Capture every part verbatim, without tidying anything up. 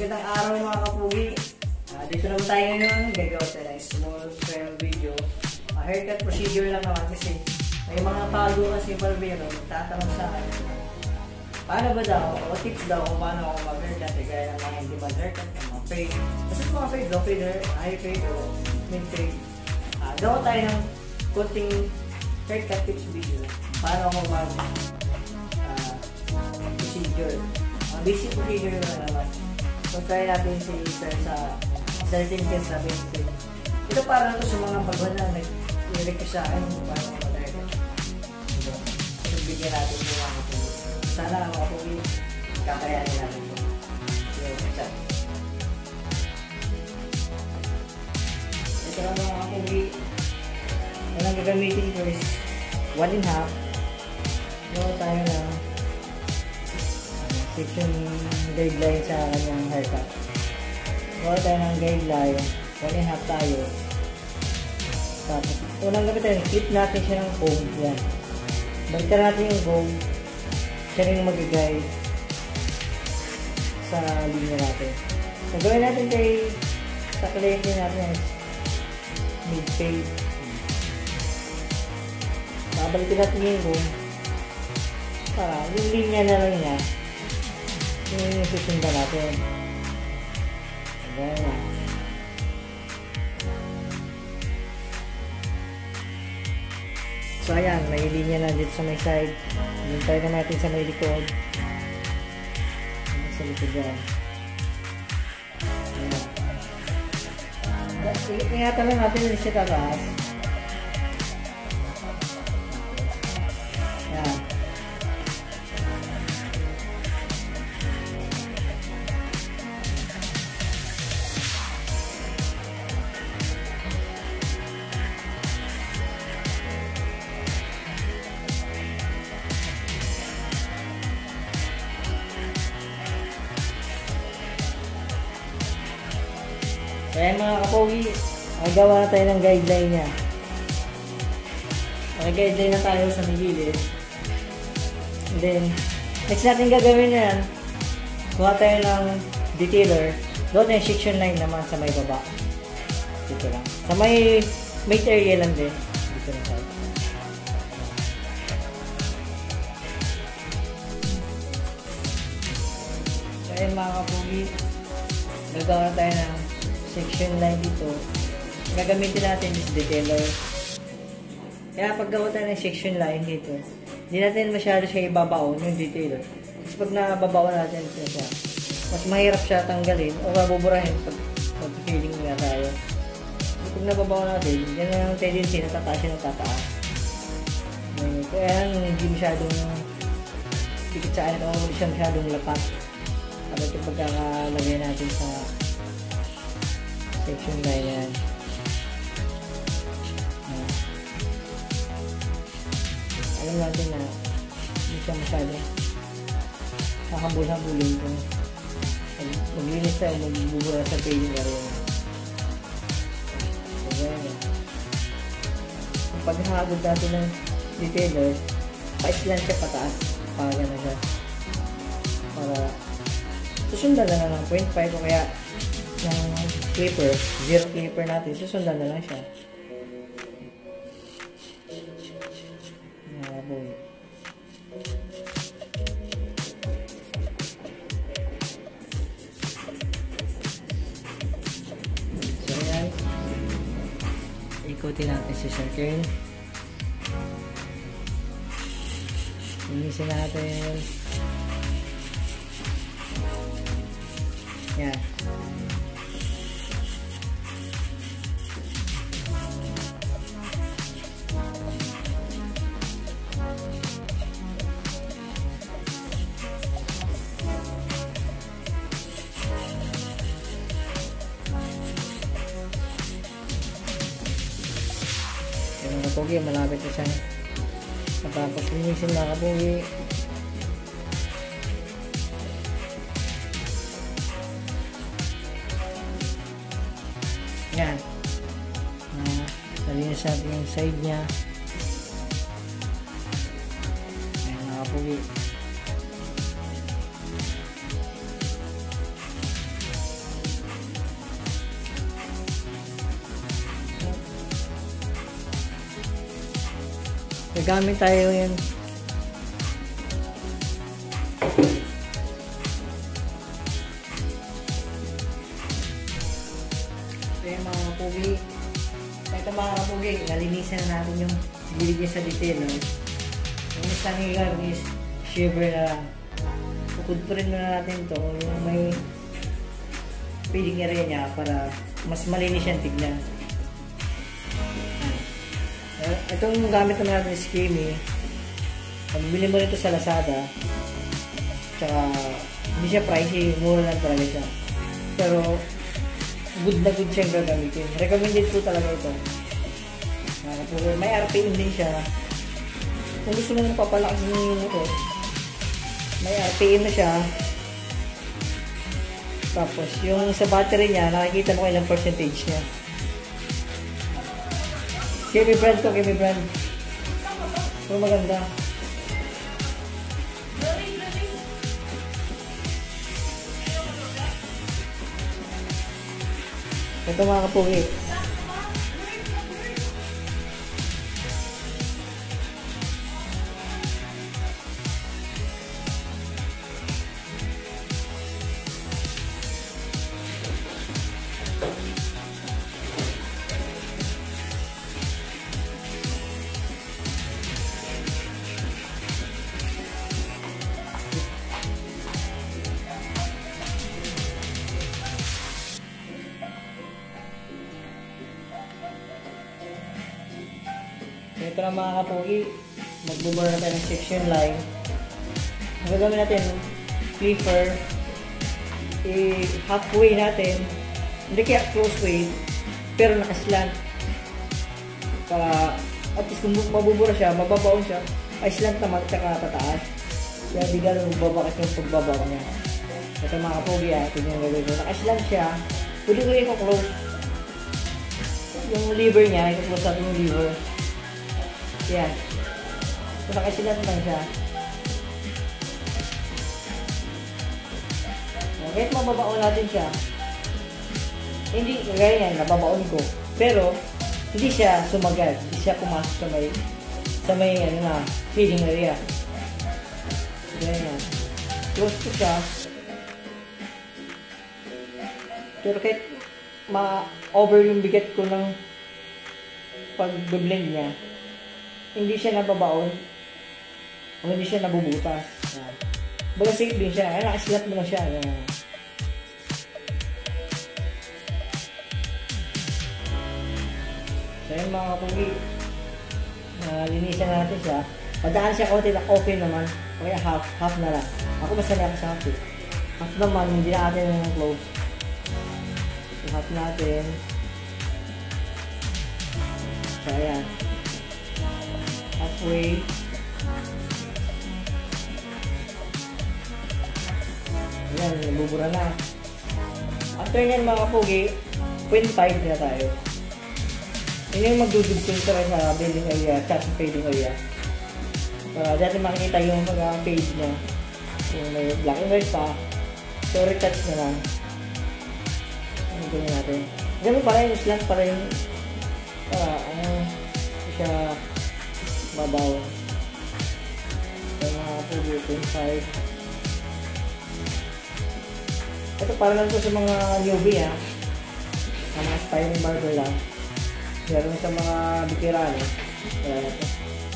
Magandang araw mga kapugi. Uh, dito naman tayo ngayon. Gagawa tayo ng small trail video. Uh, haircut procedure lang naman kasi may mga bago kasi barbero tatanong sa akin. Paano ba daw o tips daw kung paano ako mag-haircut eh, gaya ng mga hindi mag-haircut, ng mga fade. Kasi mga fade, low fade, high fade o mid fade. Uh, gawa tayo ng kunting haircut tips video. Paano ako mag uh, procedure. Mga basic procedure na naman. So try natin si sir sa certain case na basic. Ito para ito sa mga bago na nag-request sa akin kung paano ako mag-haircut. So bigyan natin yung mga kapugi. Sana mga kapugi kakayanin natin ito. So, isa. Ito lang mga kapugi. Yan ang gagamitin ko is one and a half. Gawa tayo na section guideline sa kanyang haircut. Gawa tayo ng guideline. one and a half tayo. Tapos, unang gawin tayo, clip natin siya ng comb. Yan. Balikan natin yung comb. Siya rin yung mag-guide sa linya natin. So, gawin natin kay sa client natin mid-fade. Babalikin natin yung comb para yung linya na lang niya yung susundan natin. Ayan. So ayan, may linya na dito sa may side. Hintay na natin sa may likod. Sa likod dyan. Ayan. Ingatan lang natin yung siya tatas. Ayan. Kaya mga kapogi, magawa na tayo ng guideline niya. Mag-guideline na tayo sa may gilid. And then, next natin gagawin yan, kuha tayo ng detailer. Doon yung section line naman sa may baba. Dito lang. Sa may mate area lang din. Dito na tayo. Kaya mga kapogi, gagawa na tayo ng section line dito. Gagamitin natin is detailer. Kaya pag gawa tayo ng section line dito, hindi natin masyado siya ibabaon yung detailer. Kasi pag nababaon natin siya, mas mahirap siya tanggalin o mabuburahin pag mag-feeling nga tayo. Pag nababaon natin, yan ang tendency na tataas siya ng tataas. Kaya hindi masyadong dikit sa akin o hindi siya masyadong lapat. Kapag yung pagkakalagay natin sa section line yan. Uh, alam natin na hindi siya masyado kakambul-hambulin kung maglinis tayo, magbubura sa paging area. So, ganyan. Kung paghahagod natin ng detailer, pa-island siya pataas. Paga na siya. Para susundan na lang ng point five o kaya ng clipper, zero clipper natin, susundan na lang siya. Nakaboy. So yan, ikutin natin si circle. Inisin natin. Yan. Kapugi, malapit na siya. Matapos linisin na kapugi. Yan. Uh, nalinis natin yung side niya. Ayan na kapugi. Nagamit tayo yan. Ito yung mga kapugi. Ito mga kapugi, nalinisan na natin yung gilid niya sa detail. No? Yung isang i-garnish, shiver na lang. Pupudpurin na natin to yung may feeding area niya para mas malinis siyang tignan. Itong gamit na natin is Kimi. Pag bili mo nito sa Lazada, tsaka hindi siya pricey, mura lang talaga siya. Pero good na good siyang gagamitin. Recommended po talaga ito. May R P M din siya. Kung gusto mo nang papalakas yung motor, may R P M na siya. Tapos yung sa battery niya, nakikita mo ilang percentage niya. Kimi brand to, Kimi brand. So maganda. Ito mga kapugi. Ito na mga kapugi, magbubura na tayo ng section line. Ang gagawin natin, flipper, i-halfway natin, hindi kaya close way, pero nakaslant. Para at least kung mabubura siya, mababaon siya, ay slant naman tsaka pataas. Kaya di gano'n magbabakit yung pagbabaon niya. Ito mga kapugi, ito yung gagawin ko. Nakaslant siya, pwede ko yung close. Yung lever niya, i-close natin yung lever. Yan. So, nakasilat lang siya. Kahit mababaon natin siya, hindi, kagaya yan, nababaon ko. Pero, hindi siya sumagad. Hindi siya pumasok sa may, sa may, ano na, feeding area. Kagaya yan. Close ko siya. Pero kahit ma-over yung bigat ko ng pag-blend niya, hindi siya nababaon o hindi siya nabubutas. Baga safe din siya. Ay, nakasilat mo na siya. Ayan. So yun mga kapugi, uh, linisan na natin siya. Padaan siya konti na okay naman. Kaya half, half na lang. Ako masali ako sa half eh. Half naman, hindi na natin yung close. So half natin. So ayan. Halfway. Ayan, nabubura na. After nyan mga kapugi, point five na tayo. Yun yung magdudugtong sa building area, chat fading area. Uh, dati makikita yung pag-page niya. Yung may black and white pa. So, retouch na lang. Ano ko natin. Ganun pa rin, slant pa rin. Uh, ano, siya babaw. So, mga kapugi, point five. Ito para lang po sa mga newbie ha. Sa mga styling barber lang. Pero sa mga veterano, wala na ito.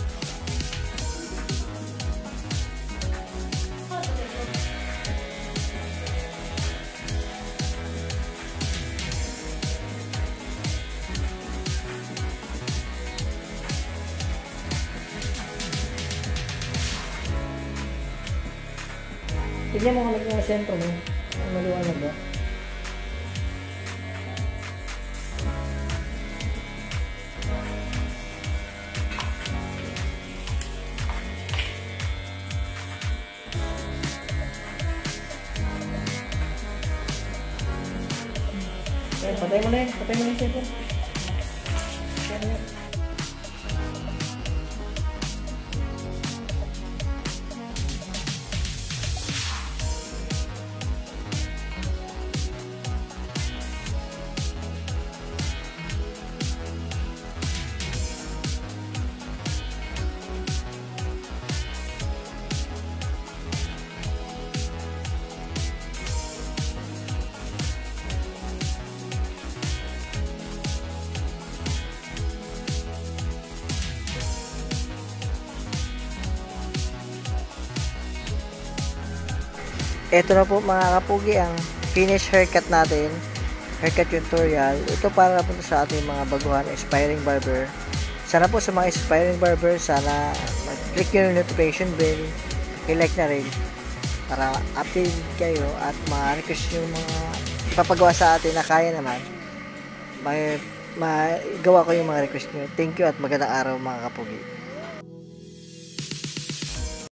Tignan mo kung naging sentro mo. Ang maliwanag ba? Okay, patay mo na yun. Patay mo na yung sentro. Ito na po mga kapugi ang finish haircut natin. Haircut tutorial. Ito para po sa ating mga baguhan aspiring barber. Sana po sa mga aspiring barber, sana mag-click nyo yung notification bell, i-like na rin para update kayo at ma-request yung mga ipapagawa sa atin na kaya naman. May magawa ko yung mga request nyo. Thank you at magandang araw mga kapugi.